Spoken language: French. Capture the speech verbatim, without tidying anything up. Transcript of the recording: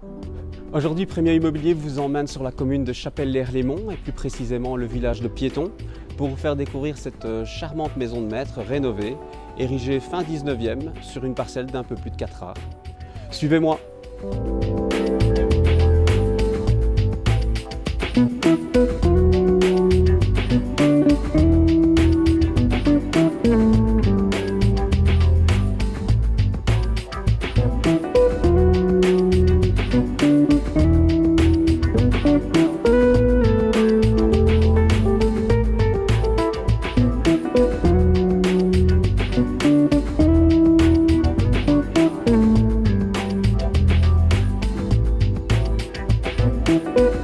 Aujourd'hui, Premier Immobilier vous emmène sur la commune de Chapelle-l'Air-Lémont et plus précisément le village de Piéton pour vous faire découvrir cette charmante maison de maître rénovée, érigée fin dix-neuvième sur une parcelle d'un peu plus de quatre acres. Suivez-moi! Thank you.